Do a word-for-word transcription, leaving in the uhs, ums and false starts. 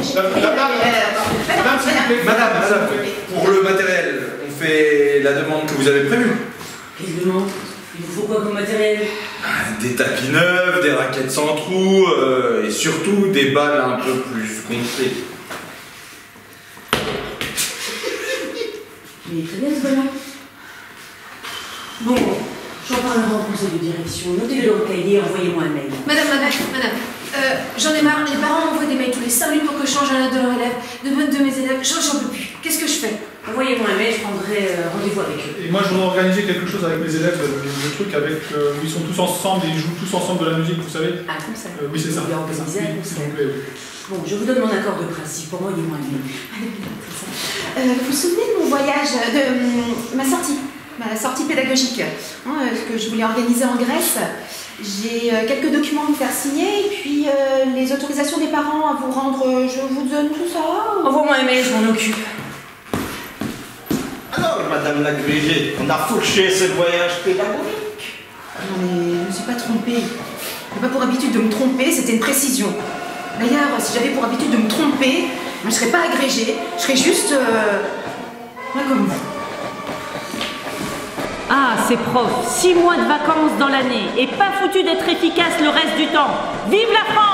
collège. Madame, madame, s'il vous plaît. Madame, madame, pour le matériel, on fait la demande que vous avez prévue. Quelle demande? Il vous faut quoi comme matériel? Des tapis neufs, des raquettes sans trous, euh, et surtout des balles un peu plus gonflées. Il est très bien ce bonhomme. Bon, j'en parlerai au conseil de direction. Notez-le dans le cahier, envoyez-moi un mail. Madame, madame, madame, euh, j'en ai marre. Les parents m'envoient des mails tous les cinq minutes pour que je change un de leurs élèves, de, de mes élèves. J'en peux plus. Qu'est-ce que je fais? Envoyez-moi un mail, je prendrai euh, rendez-vous avec eux. Et moi, je voudrais organiser quelque chose avec mes élèves, le truc avec euh, où ils sont tous ensemble et ils jouent tous ensemble de la musique, vous savez. Ah, comme ça. Euh, oui, c'est ça. Vous voulez organiser un Oui, s'il vous concert. plaît, oui. Bon, je vous donne mon accord de principe. Envoyez-moi un mail. Euh, vous vous souvenez de mon voyage, de euh, ma sortie, ma sortie pédagogique, hein, euh, que je voulais organiser en Grèce? J'ai euh, quelques documents à vous faire signer et puis euh, les autorisations des parents à vous rendre. euh, Je vous donne tout ça. ou- Envoie-moi un mail, je m'en occupe. Alors, Madame l'agrégée, on a fauché ce voyage pédagogique. Non mais je ne me suis pas trompée. Je n'ai pas pour habitude de me tromper, c'était une précision. D'ailleurs, si j'avais pour habitude de me tromper, je ne serais pas agrégée, je serais juste... Euh, là comme vous. Ah, ces profs, six mois de vacances dans l'année et pas foutu d'être efficace le reste du temps. Vive la France!